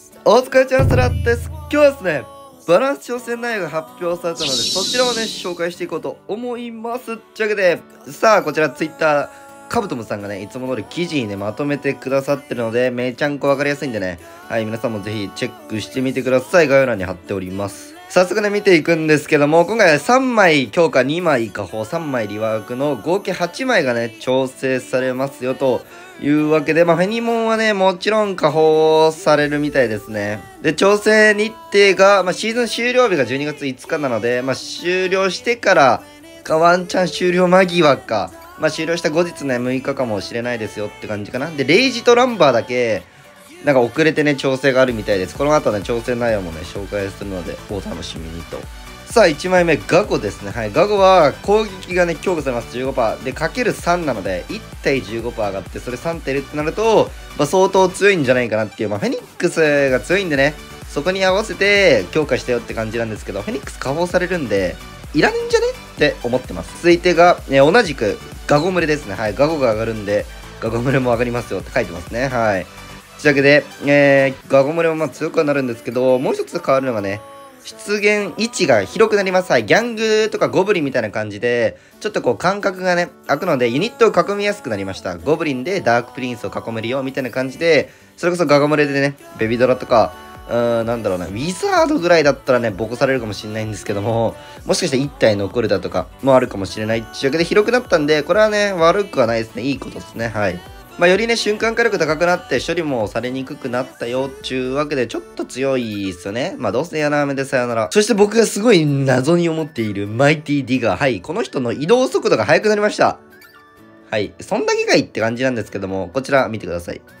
お疲れちゃんスラです。今日はですね、バランス挑戦内容が発表されたので、そちらをね、紹介していこうと思います。というわけで、さあ、こちら Twitter、カブトムさんがね、いつも通り記事にね、まとめてくださってるので、めちゃんこわかりやすいんでね、はい、皆さんもぜひチェックしてみてください。概要欄に貼っております。早速ね、見ていくんですけども、今回は3枚強化、2枚下方、3枚リワークの合計8枚がね、調整されますよというわけで、フェニモンはね、もちろん下方されるみたいですね。で、調整日程が、シーズン終了日が12月5日なので、終了してからワンチャン終了間際か、終了した後日ね、6日かもしれないですよって感じかな。で、レイジとランバーだけ、なんか遅れてね、調整があるみたいです。この後ね、調整内容もね、紹介するので、お楽しみにと。さあ、1枚目、ガゴですね。はい、ガゴは攻撃がね、強化されます。15%。で、かける3なので、1対 15% 上がって、それ3対0ってなると、相当強いんじゃないかなっていう、フェニックスが強いんでね、そこに合わせて強化したよって感じなんですけど、フェニックス下方されるんで、いらねんじゃねって思ってます。続いてが、同じく、ガゴムレですね。はい、ガゴが上がるんで、ガゴムレも上がりますよって書いてますね。はい。というわけで、ガゴムレも強くはなるんですけど、もう一つ変わるのがね、出現位置が広くなります。はい。ギャングとかゴブリンみたいな感じで、ちょっとこう間隔がね、空くので、ユニットを囲みやすくなりました。ゴブリンでダークプリンスを囲めるよ、みたいな感じで、それこそガゴムレでね、ベビドラとか、なんだろうな、ウィザードぐらいだったらね、ボコされるかもしれないんですけども、もしかしたら1体残るだとかもあるかもしれないっていうわけで広くなったんで、これはね、悪くはないですね。いいことですね。はい。よりね、瞬間火力高くなって処理もされにくくなったよっちゅうわけでちょっと強いっすよね。どうせやなめでさよなら。そして僕がすごい謎に思っているマイティディガー。はい、この人の移動速度が速くなりました。はい、そんだけがいいって感じなんですけども、こちら見てください。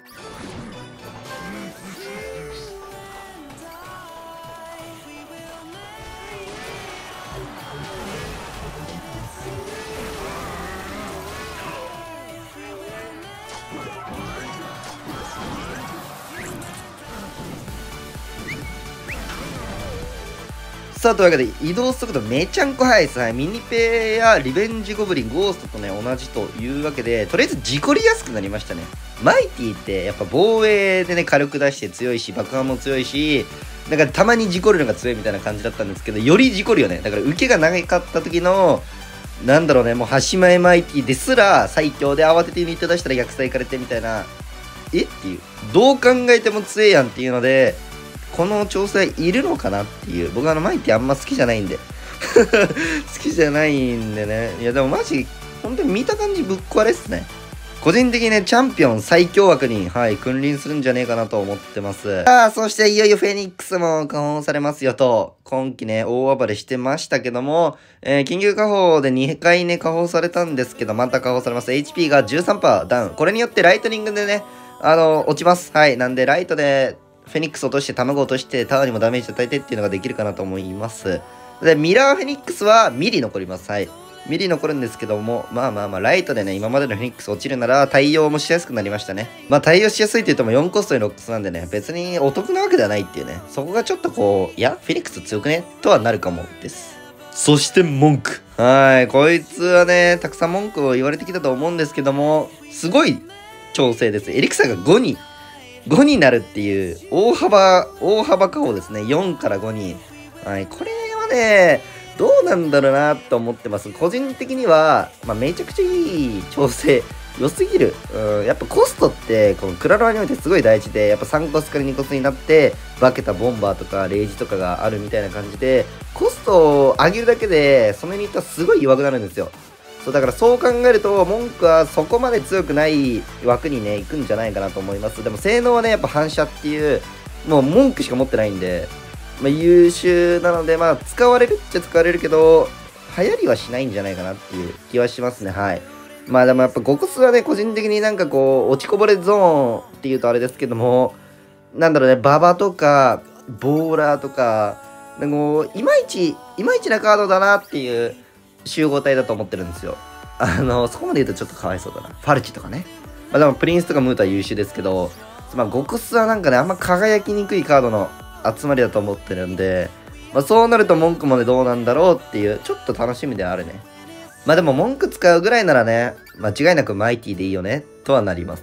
さあ、というわけで、移動速度めちゃんこ速いです。はい。ミニペやリベンジゴブリン、ゴーストとね、同じというわけで、とりあえず事故りやすくなりましたね。マイティって、やっぱ防衛でね、火力出して強いし、爆破も強いし、なんかたまに事故るのが強いみたいな感じだったんですけど、より事故るよね。だから受けが長かった時の、なんだろうね、もう端前マイティですら最強で慌ててユニット出したら逆サいかれてみたいな、えっていう。どう考えても強いやんっていうので、この調整いるのかなっていう。僕マイティあんま好きじゃないんで。好きじゃないんでね。いやでもマジ、本当に見た感じぶっ壊れっすね。個人的にね、チャンピオン最強枠に、はい、君臨するんじゃねえかなと思ってます。さあ、そしていよいよフェニックスも加工されますよと、今季ね、大暴れしてましたけども、緊急加工で2回ね、加工されたんですけど、また加工されます。HP が 13% ダウン。これによってライトニングでね、落ちます。はい。なんで、ライトで、フェニックス落として、卵落として、タワーにもダメージ与えてっていうのができるかなと思います。で、ミラーフェニックスはミリ残ります。はい。ミリ残るんですけども、ライトでね、今までのフェニックス落ちるなら対応もしやすくなりましたね。対応しやすいって言っても4コストに6コストなんでね、別にお得なわけではないっていうね、そこがちょっとこう、いや、フェニックス強くねとはなるかもです。そして文句。はい。こいつはね、たくさん文句を言われてきたと思うんですけども、すごい調整です。エリクサーが5になるっていう大幅下方ですね。4から5に。はい。これはね、どうなんだろうなと思ってます。個人的には、めちゃくちゃいい調整。良すぎる。やっぱコストって、このクラロワにおいてすごい大事で、やっぱ3コスから2コスになって、化けたボンバーとかレイジとかがあるみたいな感じで、コストを上げるだけで、そのユニットはすごい弱くなるんですよ。そう、だからそう考えると、文句はそこまで強くない枠にね、行くんじゃないかなと思います。でも性能はね、やっぱ反射っていう、もう文句しか持ってないんで、優秀なので、使われるっちゃ使われるけど、流行りはしないんじゃないかなっていう気はしますね。はい。でもやっぱ5コスはね、個人的になんかこう、落ちこぼれゾーンっていうとあれですけども、なんだろうね、ババとか、ボーラーとか、なんかこう、いまいちなカードだなっていう集合体だと思ってるんですよ。そこまで言うとちょっとかわいそうだな。ファルチとかね。でもプリンスとかムートは優秀ですけど、5コスはなんかね、あんま輝きにくいカードの集まりだと思ってるんで、そうなると文句もね、どうなんだろうっていう、ちょっと楽しみであるね。でも文句使うぐらいならね、間違いなくマイティでいいよね、とはなりますね。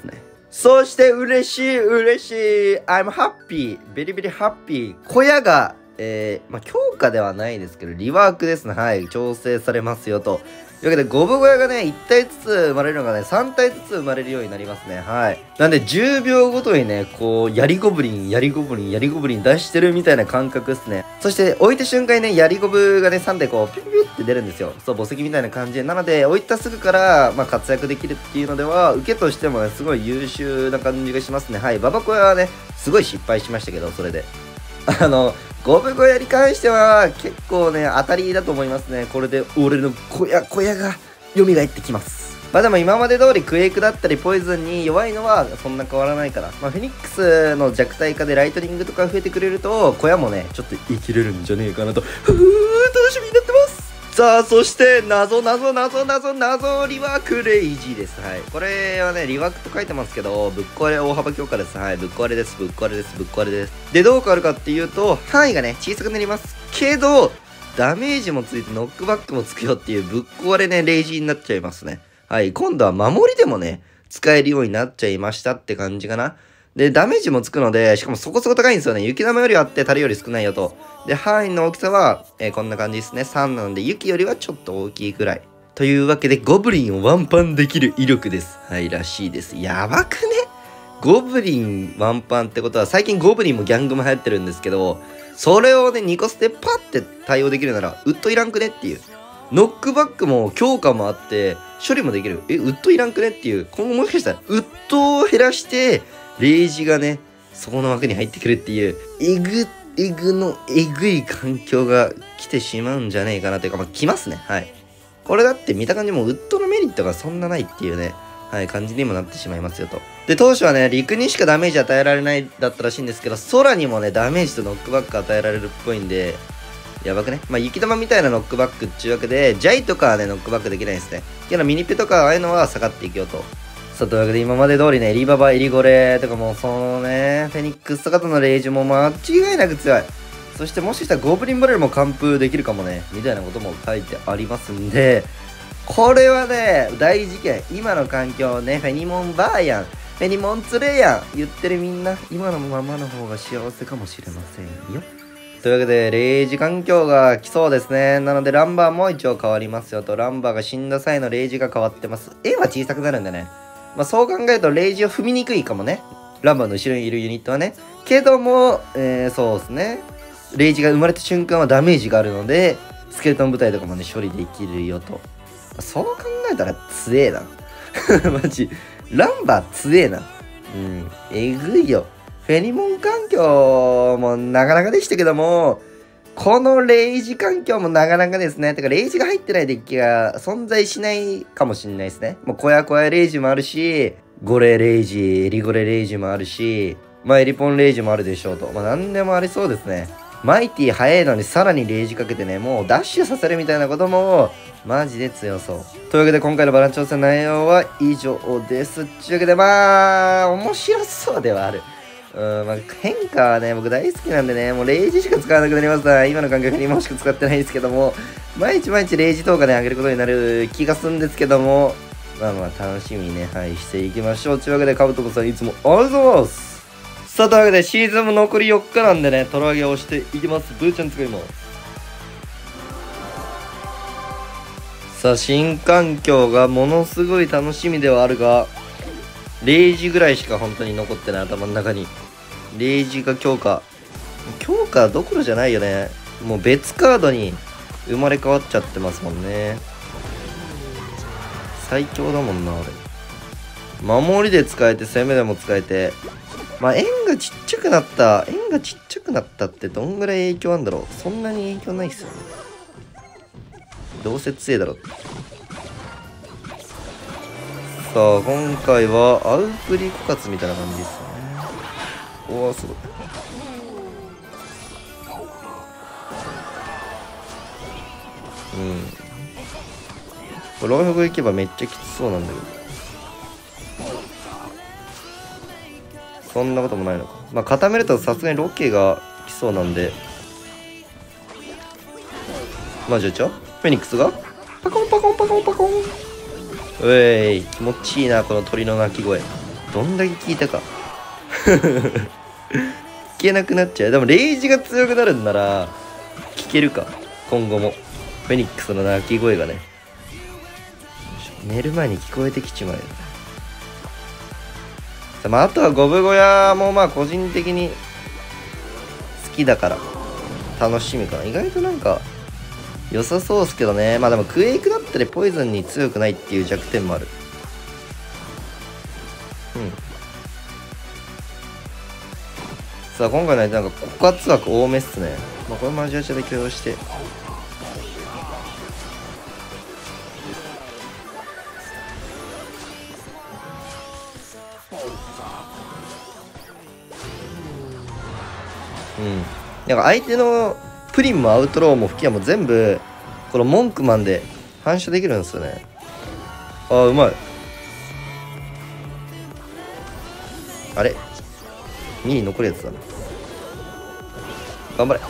そして嬉しい嬉しい I'm happy very very happy 小屋が強化ではないですけどリワークですね。はい調整されますよとというわけでゴブ小屋がね1体ずつ生まれるのがね3体ずつ生まれるようになりますね。はいなんで10秒ごとにねこうヤリゴブリンヤリゴブリンヤリゴブリン出してるみたいな感覚ですね。そして置いた瞬間にねヤリゴブがね3体こうピュピュピュって出るんですよ。そう墓石みたいな感じでなので置いたすぐから活躍できるっていうのでは受けとしてもねすごい優秀な感じがしますね。はいババ小屋はねすごい失敗しましたけどそれでゴブ小屋に関しては結構ね当たりだと思いますね。これで俺の小屋が蘇ってきます。でも今まで通りクエイクだったりポイズンに弱いのはそんな変わらないからフェニックスの弱体化でライトニングとか増えてくれると小屋もねちょっと生きれるんじゃねえかなと楽しみになってます。さあそして謎リワークレイジーです。はいこれはねリワークと書いてますけどぶっ壊れ大幅強化です。はいぶっ壊れですぶっ壊れですぶっ壊れです。でどう変わるかっていうと範囲がね小さくなりますけどダメージもついてノックバックもつくよっていうぶっ壊れねレイジーになっちゃいますね。はい今度は守りでもね使えるようになっちゃいましたって感じかな。で、ダメージもつくので、しかもそこそこ高いんですよね。雪玉よりあって、樽より少ないよと。で、範囲の大きさは、こんな感じですね。3なので、雪よりはちょっと大きいくらい。というわけで、ゴブリンをワンパンできる威力です。はい、らしいです。やばくね？ゴブリンワンパンってことは、最近ゴブリンもギャングも流行ってるんですけど、それをね、2個ステパって対応できるなら、ウッドいらんくねっていう。ノックバックも強化もあって、処理もできる。ウッドいらんくねっていう。今後もしかしたら、ウッドを減らして、レイジがね、そこの枠に入ってくるっていう、えぐい環境が来てしまうんじゃねえかなというか、来ますね。はい。これだって見た感じもウッドのメリットがそんなないっていうね、はい、感じにもなってしまいますよと。で、当初はね、陸にしかダメージ与えられないだったらしいんですけど、空にもね、ダメージとノックバック与えられるっぽいんで、やばくね。雪玉みたいなノックバックっていうわけで、ジャイとかはね、ノックバックできないですね。けどミニペとかああいうのは下がっていくよと。さあというわけで今まで通りねエリババエリゴレとかもそのねフェニックスとかとのレイジも間違いなく強い。そしてもしかしたらゴブリンバレルも完封できるかもねみたいなことも書いてありますんでこれはね大事件。今の環境ねフェニモンバーやんフェニモンツレやん言ってるみんな今のままの方が幸せかもしれませんよ。というわけでレイジ環境が来そうですね。なのでランバーも一応変わりますよと。ランバーが死んだ際のレイジが変わってます。絵は小さくなるんでねそう考えるとレイジを踏みにくいかもね。ランバーの後ろにいるユニットはね。けども、そうですね。レイジが生まれた瞬間はダメージがあるので、スケルトン部隊とかもね、処理できるよと。そう考えたら強えな。マジ。ランバー強えな。えぐいよ。フェニモン環境もなかなかでしたけども、このレイジ環境もなかなかですね。てか、レイジが入ってないデッキが存在しないかもしれないですね。もう、小屋レイジもあるし、ゴレレイジ、エリゴレレイジもあるし、エリポンレイジもあるでしょうと。何でもありそうですね。マイティ早いのにさらにレイジかけてね、もうダッシュさせるみたいなことも、マジで強そう。というわけで、今回のバラン調整内容は以上です。というわけで、面白そうではある。変化はね、僕大好きなんでね、もうレイジしか使わなくなります。今の感覚にもしか使ってないんですけども、毎日レイジ動画ね、上げることになる気がするんですけども、楽しみにね、していきましょう。というわけで、カブトコさんいつもありがとうございます。さあ、というわけで、シーズンも残り4日なんでね、トラゲをしていきます。ブーちゃん作ります。さあ、新環境がものすごい楽しみではあるが、レイジぐらいしか本当に残ってない頭の中に。レイジが強化どころじゃないよね。もう別カードに生まれ変わっちゃってますもんね。最強だもんな、俺。守りで使えて、攻めでも使えて。円がちっちゃくなったってどんぐらい影響あるんだろう。そんなに影響ないっすよね。どうせ強えだろ。さあ、今回はアウプリ枯渇みたいな感じですね。おお、すごい。これロイフグ行けばめっちゃきつそうなんだけど。そんなこともないのか。固めるとさすがにロケが来そうなんで。じゃあフェニックスがパコンパコンパコンパコン。うえい、気持ちいいな、この鳥の鳴き声。 どんだけ効いたか聞けなくなっちゃう。でもレイジが強くなるんなら聞けるか、今後もフェニックスの鳴き声がね、寝る前に聞こえてきちまうよ。まあ、あとはゴブ小屋もまあ個人的に好きだから楽しみかな。意外となんか良さそうっすけどね。まあでもクエイクだったりポイズンに強くないっていう弱点もある。さあ今回の相手なんか告発枠多めっすね。まあこれもアジアチャで許容して、なんか相手のプリンもアウトローも吹き矢も全部このモンクマンで反射できるんですよね。ああうまい。あれ2に残るやつだな。頑張れ。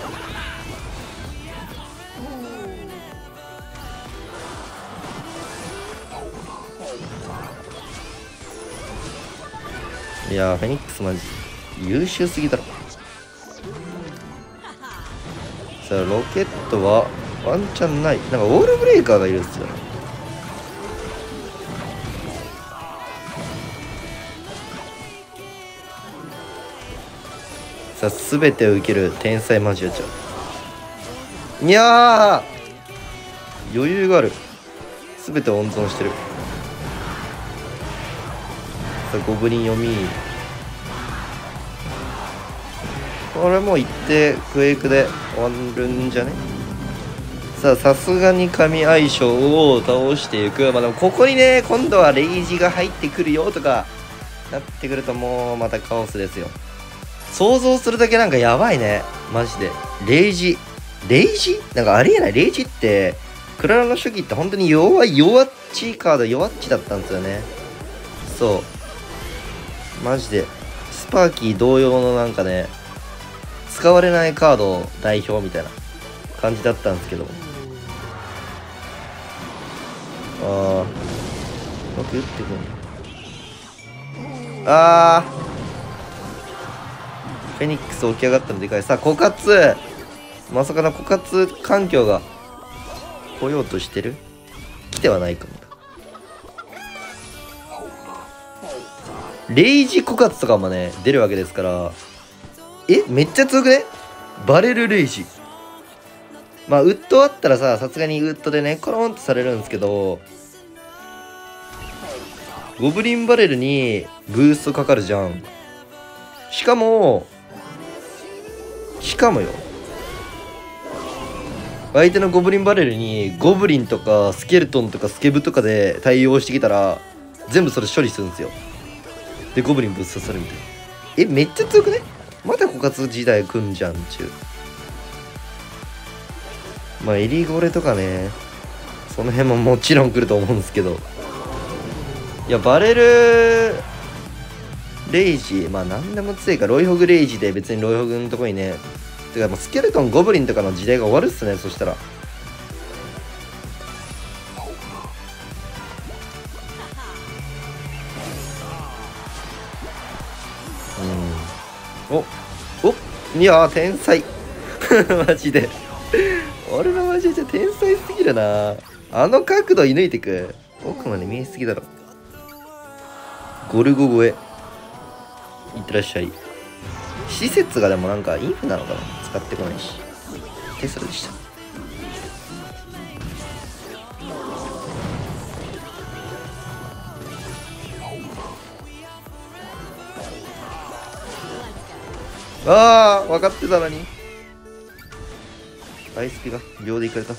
いやーフェニックスマジ優秀すぎだろ。さあロケットはワンチャンない。なんかウォールブレイカーがいるんですよ。さあ全てを受ける天才マジアちゃん。いやー余裕がある。全て温存してる。さあゴブリン読み。これもう行ってクエイクで終わるんじゃね。さあさすがに神相性を倒していく。まあでもここにね今度はレイジが入ってくるよとかなってくるともうまたカオスですよ。想像するだけなんかやばいねマジで。レイジなんかありえない。レイジってクララの初期って本当に弱っちカード弱っちだったんですよね。そうマジでスパーキー同様のなんかね使われないカード代表みたいな感じだったんですけど、あうまく打ってくる。あフェニックス起き上がったのでかい。さあ枯渇、まさかの枯渇環境が来ようとしてる。来てはないかも。レイジ枯渇とかもね出るわけですから、めっちゃ強くね。バレルレイジ。まあウッドあったらさすがにウッドでねコロンとされるんですけど、ゴブリンバレルにブーストかかるじゃん。しかもよ、相手のゴブリンバレルにゴブリンとかスケルトンとかスケブとかで対応してきたら全部それ処理するんですよ。でゴブリンぶっ刺さるみたいな。めっちゃ強くね。まだ枯渇時代来んじゃんちゅう。まあエリゴレとかねその辺ももちろん来ると思うんですけど、いやバレルレイジまあ何でも強いか。ロイホグレイジで別にロイホグのとこにね、てかもうスケルトンゴブリンとかの時代が終わるっすね。そしたらいやー天才マジで俺のマジで天才すぎるな。あの角度射抜いてく奥まで見えすぎだろ。ゴルゴ越えいってらっしゃい。施設がでもなんかインフなのかな、使ってこないし。テスラでした。ああ分かってたのに。アイスピが秒でいかれた。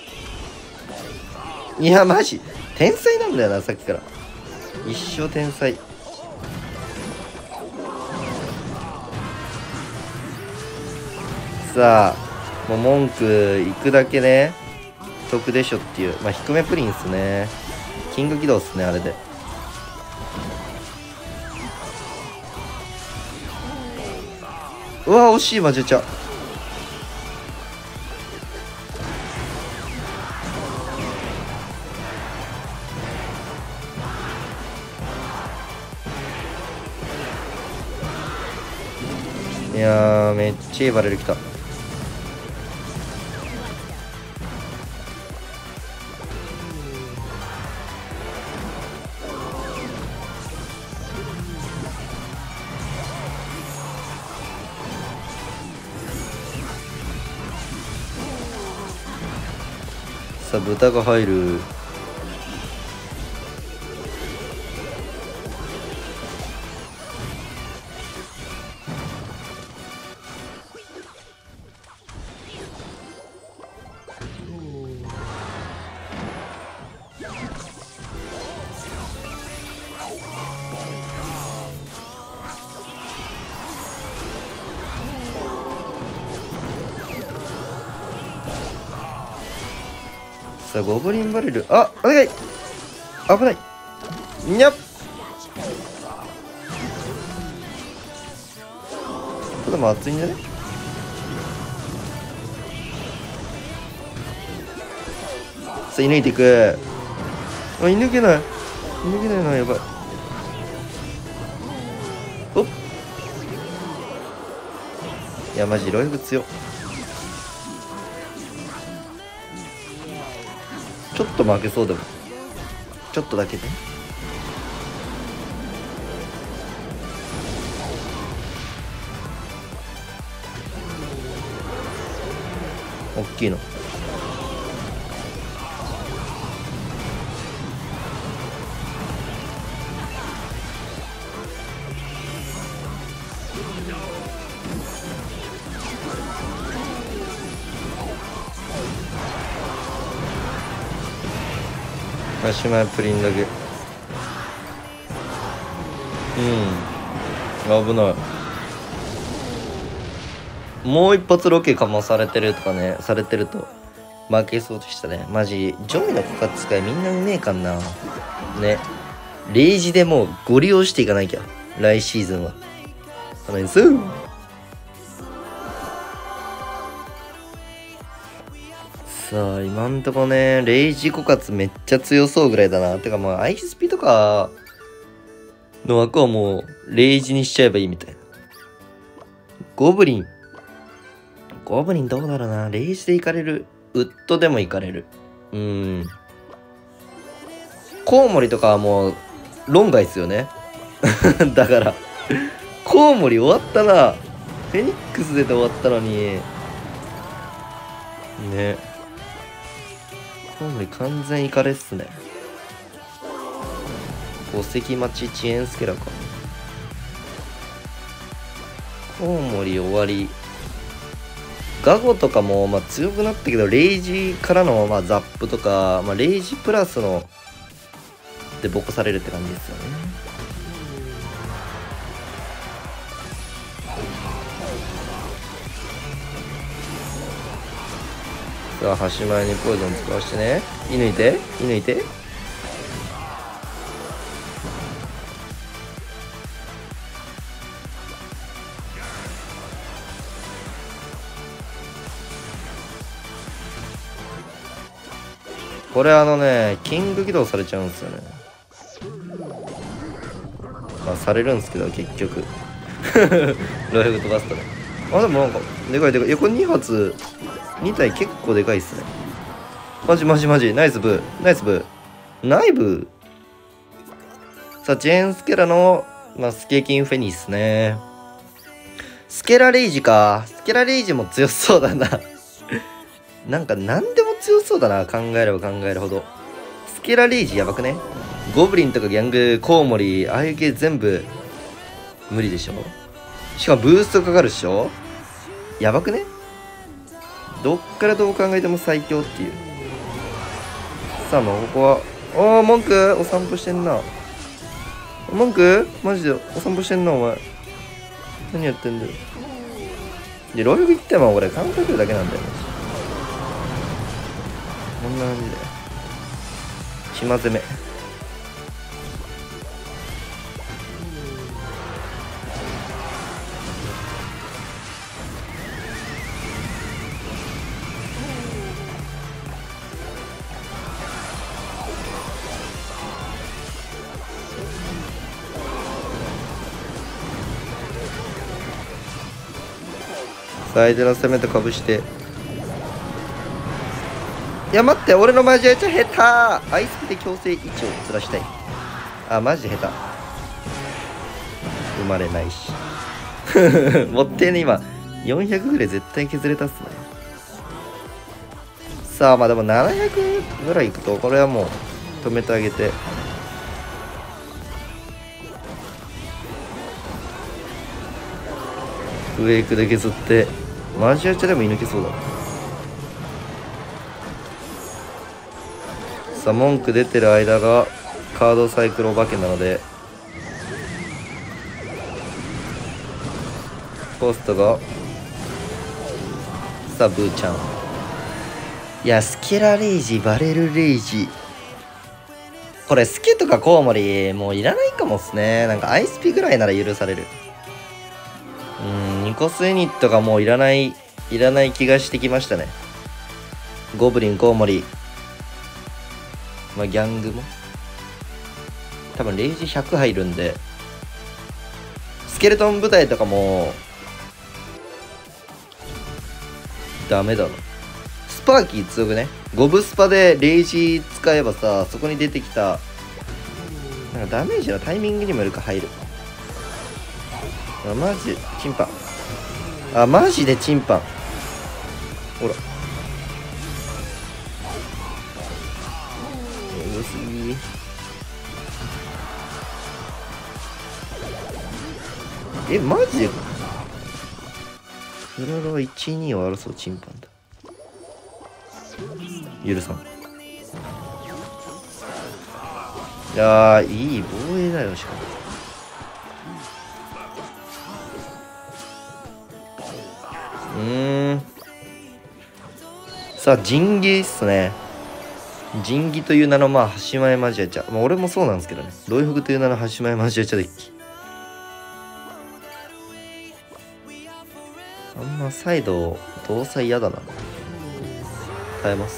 いやマジ天才なんだよなさっきから。一生天才。さあもう文句行くだけね得でしょっていう。まあ低めプリンっすね。キング起動っすねあれで。うわ惜しいマジュチャ。 やー、めっちゃいいバレル来た。さあ、豚が入る。さあ、ゴブリンバレル。あ、お願い。危ない。にゃっ。ただも熱いんじゃね。さあ、射抜いていく。あ、射抜けない。射抜けないな、やばい。おっ。いや、マジ、ロイブ強っ。ちょっと負けそうでも。ちょっとだけね。おっきいの。マシュマイプリンだけ。危ない。もう一発ロケかまされてるとかね、されてると負けそうでしたね。マジ上位の枯渇使いみんなうめえかんなね。レイジでもうご利用していかなきゃ、来シーズンは。お願いします。さあ、今んとこね、レイジ枯渇めっちゃ強そうぐらいだな。てかまあ、アイスピとかの枠はもう、レイジにしちゃえばいいみたいな。ゴブリンどうだろうな。レイジで行かれる。ウッドでも行かれる。コウモリとかはもう、論外っすよね。だから、コウモリ終わったな。フェニックス出て終わったのに。ね。コウモリ完全イカレっすね。五石待ち遅延スケラか。コウモリ終わり。ガゴとかもまあ強くなったけど、レイジからのまあザップとか、まあ、レイジプラスのでボコされるって感じですよね。さあ、端前にポイズン使わしてね。射抜いて。これキング起動されちゃうんですよね。まあ、されるんですけど、結局。ロイフ飛ばすとね。あ、でもなんか、でかい。いや、これ2発、2体結構でかいっすね。マジ。ナイスブー。内部さあ、ジェーンスケラの、まあ、スケキンフェニーっすね。スケラレイジか。スケラレイジも強そうだな。なんか何でも強そうだな、考えれば考えるほど。スケラレイジやばくね。ゴブリンとかギャング、コウモリ、ああいう系全部無理でしょ。しかもブーストかかるっしょ。やばくね。どっからどう考えても最強っていう。さあ、まあここはおー、文句お散歩してんな。文句マジでお散歩してんな、お前。何やってんだよ。で、ロイフ行っても俺、感覚だけなんだよね。こんな感じで。島攻め。 さあ相手の攻めとかぶして、いや待って、俺のマジアチャ下手。アイスピで強制位置をずらしたい。あ、マジで下手。生まれないしもってね、今400ぐらい絶対削れたっすね。さあまあでも700ぐらいいくと、これはもう止めてあげて、ウェイクで削って、マジアチャでも射抜けそうだ。さあ文句出てる間がカードサイクルお化けなので、ポストが、さあブーちゃん、いやスケラレイジ、バレルレイジ、これスケとかコウモリもういらないかもっすね。なんかアイスピぐらいなら許される。ニコスユニットがもういらない気がしてきましたね。ゴブリン、コウモリ、まあギャングも多分レイジ100入るんで、スケルトン部隊とかもダメだろ。スパーキー強くね。ゴブスパでレイジ使えばさ、そこに出てきたなんかダメージのタイミングにもよるか入る。あ、マジでチンパン。あ、マジでチンパン。ほら。えぐすぎ。え、マジでフラロは1、2を争うチンパンだ。許さん。いやー、いい防衛だよ、しかも。さあ、仁義っすね。仁義という名の、まあ、端前マジアチャ。まあ、俺もそうなんですけどね。ロイフグという名の端前マジアチャデッキ。あんまサイド、搭載嫌だな。変えます。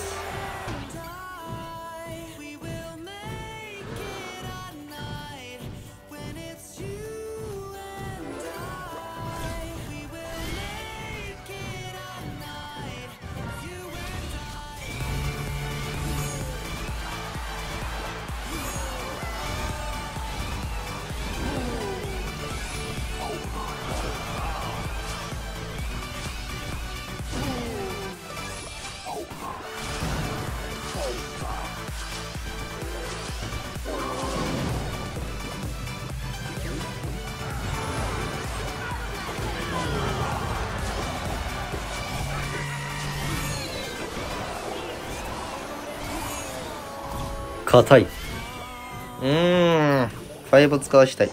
硬い。ファイブ使わしたい。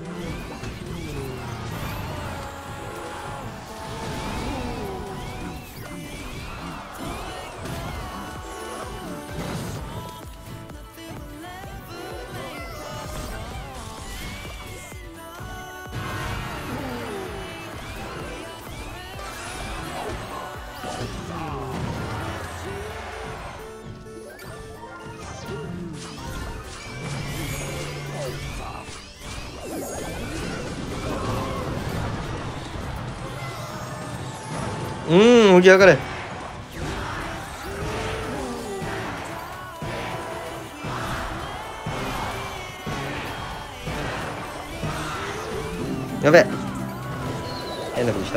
起き上がれ。やべえ、変なことした。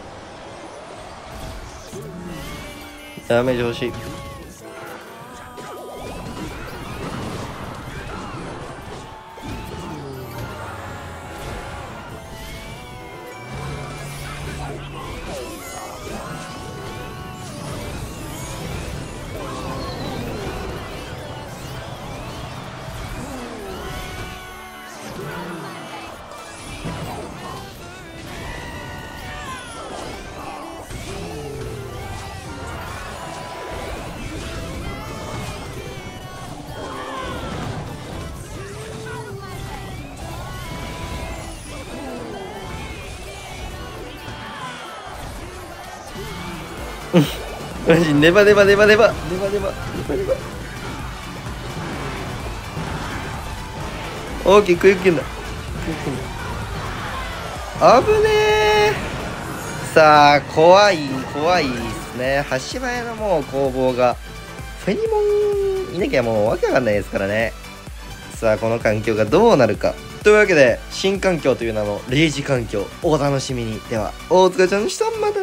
ダメージ欲しい。 マジネバネバネバネバネバネバネバネバ。オーケー、クイックんだ。危ねえ。さあ、怖いですね。橋前のもう攻防が。フェニモンいなきゃもうわけわかんないですからね。さあ、この環境がどうなるか。というわけで、新環境という名の0時環境、お楽しみに。では、大塚ちゃんでした。またね。